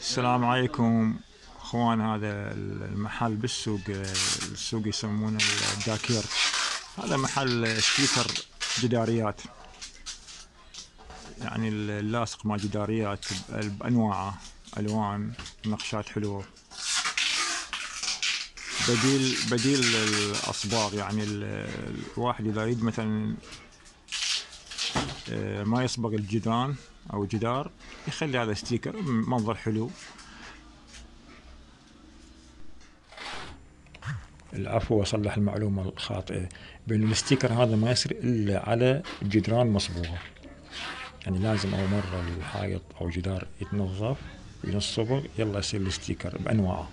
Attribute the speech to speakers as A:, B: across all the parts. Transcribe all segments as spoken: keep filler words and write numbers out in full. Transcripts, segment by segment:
A: السلام عليكم اخوان. هذا المحل بالسوق، السوق يسمونه الداكير. هذا محل ستيكر جداريات، يعني اللاصق مع جداريات بانواعه، الوان، نقشات حلوه، بديل بديل الاصباغ. يعني الواحد اذا يريد مثلا ما يصبغ الجدران او الجدار، يخلي هذا ستيكر منظر حلو. العفو، اصلح المعلومه الخاطئه، بان الستيكر هذا ما يصير الا على جدران مصبوغه، يعني لازم اول مره الحائط او جدار يتنظف ينصبغ، يلا يصير الستيكر بانواعه.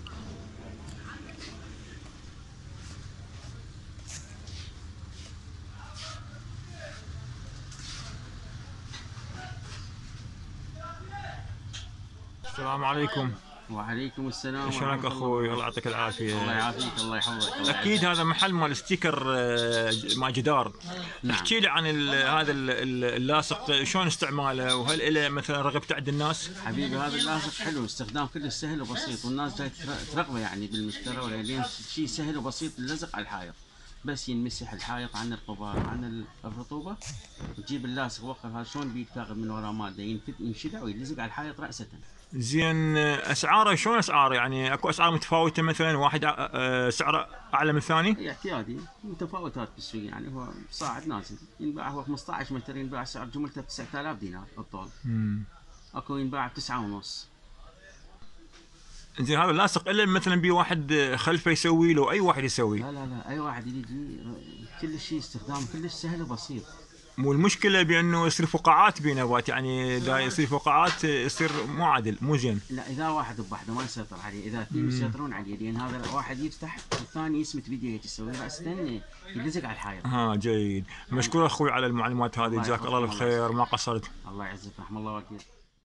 A: السلام عليكم.
B: وعليكم السلام.
A: شلونك اخوي؟ الله يعطيك العافيه.
B: الله يعافيك، الله يحفظك. الله
A: اكيد هذا محل مال ستيكر مع جدار.
B: نعم.
A: احكي لي عن ال هذا ال اللاصق، شلون استعماله، وهل له مثلا رغبته عند الناس؟
B: حبيبي هذا اللاصق حلو، استخدام كله سهل وبسيط، والناس جاي ترغبه يعني بالمشترى، ولين شيء سهل وبسيط اللزق على الحائط، بس ينمسح الحائط عن الغبار عن الرطوبه، وتجيب اللاصق وقف هذا شلون بيك تاخذ من وراه ماده ينفد ينشدع ويلزق على الحائط راسه.
A: زين، اسعاره شلون؟ اسعاره يعني اكو اسعار متفاوته، مثلا واحد سعره اعلى من الثاني؟
B: اعتيادي متفاوتات بالسوق، يعني هو صاعد نازل، ينباع هو خمسة عشر متر، ينباع سعر جملته ب تسعة آلاف دينار الطول. اكو ينباع ب تسعة ونص.
A: زين، هذا اللاصق الا مثلا بي واحد خلفه يسوي له، اي واحد يسوي؟
B: لا لا لا، اي واحد يجي، كل شيء استخدام كلش سهل وبسيط.
A: مو المشكله بانه يصير فقاعات بينات، يعني دا يصير فقاعات يصير مو عادل، مو زين.
B: لا، اذا واحد بوحده ما يسيطر عليه، اذا اثنين يسيطرون عليه، لان هذا الواحد يفتح والثاني يسمت بيده هيك يسوي راسه يلزق على الحائط.
A: ها، جيد. مشكور اخوي على المعلومات هذه، جزاك الله الخير، ما قصرت.
B: الله يعزك، رحم الله والديك.